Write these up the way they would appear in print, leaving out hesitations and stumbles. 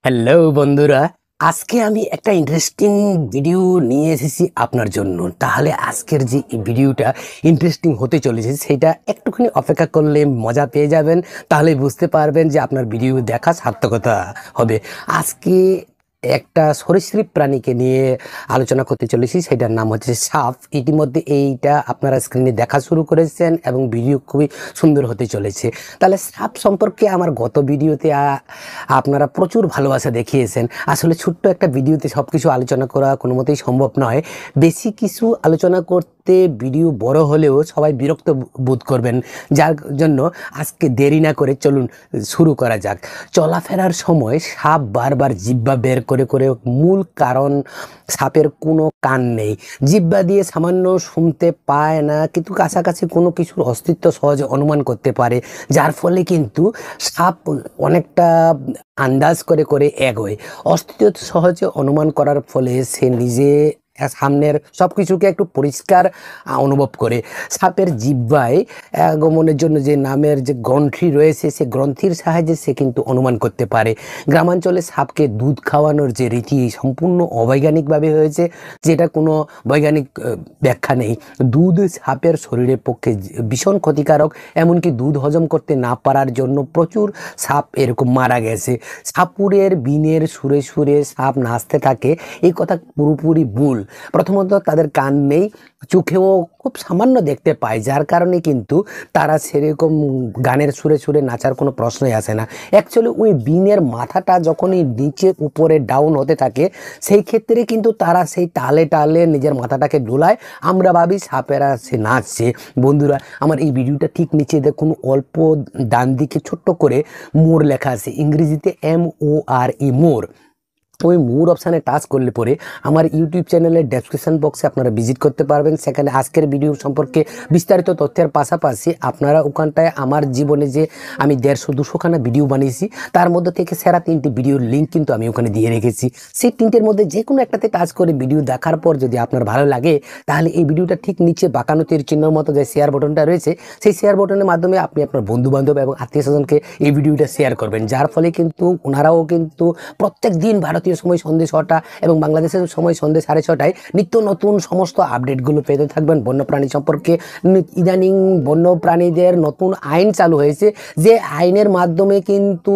Hello বন্ধুরা, আজকে আমি একটা ইন্টারেস্টিং ভিডিও নিয়ে এসেছি আপনার জন্য। তাহলে আজকের যে ভিডিওটা ইন্টারেস্টিং হতে চলেছে সেটা একটুখানি অপেক্ষা করলে মজা পেয়ে যাবেন। তাহলে বুঝতে পারবেন যে আপনার ভিডিও দেখা সার্থকতা হবে। আজকে একটা সরীসৃপ প্রাণীকে নিয়ে আলোচনা করতে চলেছি, সেটার নাম হচ্ছে সাপ। ইতিমধ্যে এইটা আপনারা স্ক্রিনে দেখা শুরু করেছেন এবং ভিডিও খুবই সুন্দর হতে চলেছে। তাহলে সাপ সম্পর্কে আমার গত ভিডিওতে আপনারা প্রচুর ভালোবাসা দেখিয়েছেন। আসলে ছোট্ট একটা ভিডিওতে সব কিছু আলোচনা করা কোনো মতেই সম্ভব নয়। বেশি কিছু আলোচনা করতে ভিডিও বড় হলেও সবাই বিরক্ত বোধ করবেন, যার জন্য আজকে দেরি না করে চলুন শুরু করা যাক। চলাফেরার সময় সাপ বারবার জিহ্বা বের করে করে, মূল কারণ সাপের কোনো কান নেই, জিহ্বা দিয়ে সামান্য শুনতে পায় না, কিন্তু কাছাকাছি কোনো কিছুর অস্তিত্ব সহজে অনুমান করতে পারে, যার ফলে কিন্তু সাপ অনেকটা আন্দাজ করে করে এগোয়। অস্তিত্ব সহজে অনুমান করার ফলে সে নিজে সামনের সব কিছুকে একটু পরিষ্কার অনুভব করে। সাপের জিহ্বায় আগমনের জন্য যে নামের যে গ্রন্থি রয়েছে, সে গ্রন্থির সাহায্যে সে কিন্তু অনুমান করতে পারে। গ্রামাঞ্চলে সাপকে দুধ খাওয়ানোর যে রীতি সম্পূর্ণ অবৈজ্ঞানিকভাবে হয়েছে, যেটা কোনো বৈজ্ঞানিক ব্যাখ্যা নেই। দুধ সাপের শরীরের পক্ষে ভীষণ ক্ষতিকারক, এমনকি দুধ হজম করতে না পারার জন্য প্রচুর সাপ এরকম মারা গেছে। সাপুরের বিনের সুরে সুরে সাপ নাচতে থাকে, এই কথা পুরোপুরি ভুল। প্রথমত তাদের কান নেই, চোখেও খুব সামান্য দেখতে পায়, যার কারণে কিন্তু তারা সেরকম গানের সুরে সুরে নাচার কোনো প্রশ্নই আসে না। অ্যাকচুয়ালি ওই বিনের মাথাটা যখনই নিচে উপরে ডাউন হতে থাকে, সেই ক্ষেত্রে কিন্তু তারা সেই তালে তালে নিজের মাথাটাকে ডোলায়, আমরা ভাবি সাপেরা সে নাচছে। বন্ধুরা, আমার এই ভিডিওটা ঠিক নিচে দেখুন, অল্প ডান দিকে ছোট্ট করে মোর লেখা আছে, ইংরেজিতে MORE, মোর। ওই মোর অপশানে টাচ করলে পরে আমার ইউটিউব চ্যানেলের ডেসক্রিপশন বক্সে আপনারা ভিজিট করতে পারবেন। সেখানে আজকের ভিডিও সম্পর্কে বিস্তারিত তথ্যের পাশাপাশি আপনারা ওখানটায় আমার জীবনে যে আমি 150-200খানা ভিডিও বানিয়েছি, তার মধ্যে থেকে সেরা 3টি ভিডিওর লিঙ্ক কিন্তু আমি ওখানে দিয়ে রেখেছি। সেই 3টের মধ্যে যে কোনো একটাতে টাচ করে ভিডিও দেখার পর যদি আপনার ভালো লাগে, তাহলে এই ভিডিওটা ঠিক নিচে বাঁকানো তীর চিহ্নের মতো যে শেয়ার বটনটা রয়েছে, সেই শেয়ার বটনের মাধ্যমে আপনি আপনার বন্ধুবান্ধব এবং আত্মীয় স্বজনকে এই ভিডিওটা শেয়ার করবেন, যার ফলে কিন্তু ওনারাও কিন্তু প্রত্যেক দিন ভারতীয় সময় সন্ধ্যে 6টা এবং বাংলাদেশের সময় সন্ধ্যে 6:30টায় নিত্য নতুন সমস্ত আপডেটগুলো পেতে থাকবেন বন্যপ্রাণী সম্পর্কে। ইদানিং বন্যপ্রাণীদের নতুন আইন চালু হয়েছে, যে আইনের মাধ্যমে কিন্তু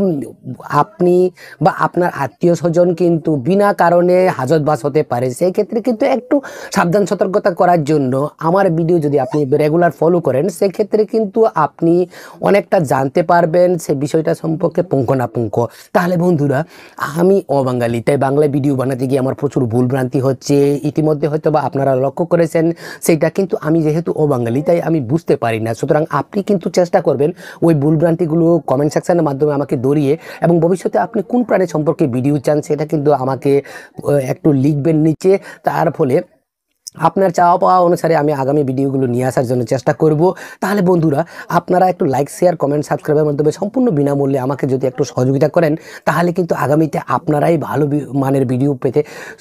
আপনি বা আপনার আত্মীয় স্বজন কিন্তু বিনা কারণে হাজতবাস হতে পারে। সেই ক্ষেত্রে কিন্তু একটু সাবধান সতর্কতা করার জন্য আমার ভিডিও যদি আপনি রেগুলার ফলো করেন, সেক্ষেত্রে কিন্তু আপনি অনেকটা জানতে পারবেন সে বিষয়টা সম্পর্কে পুঙ্খানুপুঙ্খ। তাহলে বন্ধুরা, আমি অবাঙালি, তাই বাংলা ভিডিও বানাতে গিয়ে আমার প্রচুর ভুলভ্রান্তি হচ্ছে। ইতিমধ্যে হয়তো বা আপনারা লক্ষ্য করেছেন সেইটা, কিন্তু আমি যেহেতু অবাঙালি তাই আমি বুঝতে পারি না। সুতরাং আপনি কিন্তু চেষ্টা করবেন ওই ভুলভ্রান্তিগুলো কমেন্ট সেকশনের মাধ্যমে আমাকে ধরিয়ে, এবং ভবিষ্যতে আপনি কোন প্রাণী সম্পর্কে ভিডিও চান সেটা কিন্তু আমাকে একটু লিখবেন নিচে। তার ফলে আপনার চাওয়া পাওয়া অনুসারে আমি আগামী ভিডিওগুলো নিয়ে আসার জন্য চেষ্টা করব। তাহলে বন্ধুরা, আপনারা একটু লাইক, শেয়ার, কমেন্ট, সাবস্ক্রাইবের মাধ্যমে সম্পূর্ণ বিনামূল্যে আমাকে যদি একটু সহযোগিতা করেন, তাহলে কিন্তু আগামীতে আপনারাই ভালো মানের ভিডিও পেতে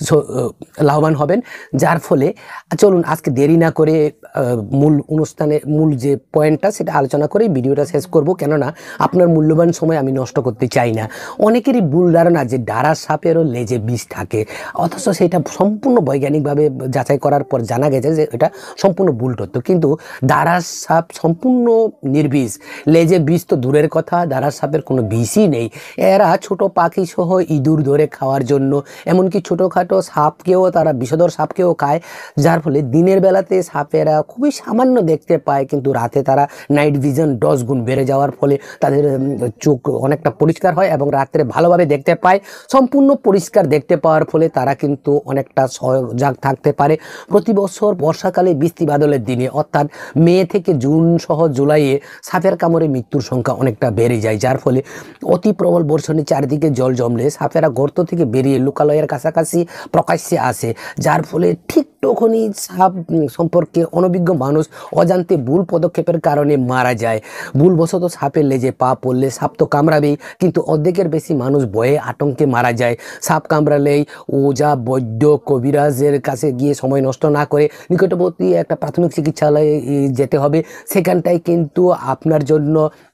লাভবান হবেন। যার ফলে চলুন আজকে দেরি না করে মূল অনুষ্ঠানে মূল যে পয়েন্টটা সেটা আলোচনা করেই ভিডিওটা শেষ করব, কেননা আপনার মূল্যবান সময় আমি নষ্ট করতে চাই না। অনেকেরই ভুল ধারণা যে ডারাস সাপেরও লেজে বিষ থাকে, অথচ সেটা সম্পূর্ণ বৈজ্ঞানিকভাবে যাচাই করার পর জানা গেছে যে এটা সম্পূর্ণ ভুল তথ্য। কিন্তু দারাস সাপ সম্পূর্ণ নির্বিষ, লেজে বিষ তো দূরের কথা, দারাস সাপের কোনো বিষই নেই। এরা ছোট পাখি সহ ইঁদুর ধরে খাওয়ার জন্য, এমনকি ছোটোখাটো সাপকেও, তারা বিষধর সাপকেও খায়, যার ফলে দিনের বেলাতে সাপেরা খুবই সামান্য দেখতে পায়, কিন্তু রাতে তারা নাইট ভিশন 10 গুণ বেড়ে যাওয়ার ফলে তাদের চোখ অনেকটা পরিষ্কার হয় এবং রাত্রে ভালোভাবে দেখতে পায়। সম্পূর্ণ পরিষ্কার দেখতে পাওয়ার ফলে তারা কিন্তু অনেকটা সজাগ থাকতে পারে। প্রতি বছর বর্ষাকালে বৃষ্টি বাদলের দিনে, অর্থাৎ মে থেকে জুন সহ জুলাইয়ে সাপের কামড়ে মৃত্যুর সংখ্যা অনেকটা বেড়ে যায়, যার ফলে অতি প্রবল বর্ষণে চারিদিকে জল জমলে সাপেরা গর্ত থেকে বেরিয়ে লোকালয়ের কাছাকাছি প্রকাশ্যে আসে, যার ফলে ঠিক তখনই সাপ সম্পর্কে অনভিজ্ঞ মানুষ অজান্তে ভুল পদক্ষেপের কারণে মারা যায়। ভুলবশত সাপের লেজে পা পড়লে সাপ তো কামড়াবেই, কিন্তু অর্ধেকের বেশি মানুষ ভয়ে আতঙ্কে মারা যায়। সাপ কামড়ালেই ওঝা, বৈদ্য, কবিরাজের কাছে গিয়ে সময় নষ্ট না করে নিকটবর্তী একটা প্রাথমিক চিকিৎসালয়ে যেতে হবে। সেখানটায় কিন্তু আপনার জন্য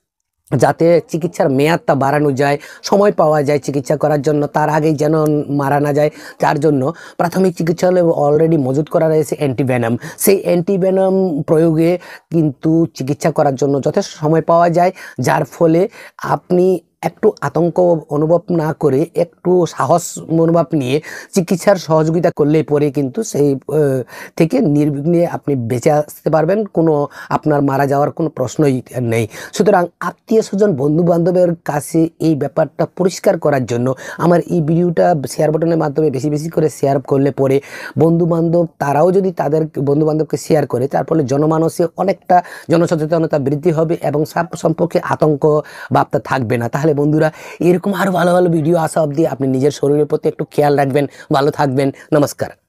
যাতে চিকিৎসার মেয়াদটা বাড়ানো যায়, সময় পাওয়া যায় চিকিৎসা করার জন্য, তার আগেই যেন মারা না যায়। যার জন্য প্রাথমিক চিকিৎসালয়ে অলরেডি মজুত করা রয়েছে অ্যান্টিভেনাম। সেই অ্যান্টিভেনাম প্রয়োগে কিন্তু চিকিৎসা করার জন্য যথেষ্ট সময় পাওয়া যায়, যার ফলে আপনি একটু আতঙ্ক অনুভব না করে একটু সাহস মনোভাব নিয়ে চিকিৎসার সহযোগিতা করলে পরে কিন্তু সেই থেকে নির্বিঘ্নে আপনি বেঁচে আসতে পারবেন, কোনো আপনার মারা যাওয়ার কোনো প্রশ্নই নেই। সুতরাং আত্মীয় স্বজন বন্ধু বান্ধবের কাছে এই ব্যাপারটা পরিষ্কার করার জন্য আমার এই ভিডিওটা শেয়ার বাটনের মাধ্যমে বেশি বেশি করে শেয়ার করলে পরে বন্ধু বান্ধব তারাও যদি তাদের বন্ধু বান্ধবকে শেয়ার করে, তার ফলে জনমানসে অনেকটা জনসচেতনতা বৃদ্ধি হবে এবং সাপ সম্পর্কে আতঙ্ক ভাবটা থাকবে না। তাহলে বন্ধুরা, এরকম আরও ভালো ভালো ভিডিও আসা অবধি আপনি নিজের শরীরের প্রতি একটু খেয়াল রাখবেন, ভালো থাকবেন। নমস্কার।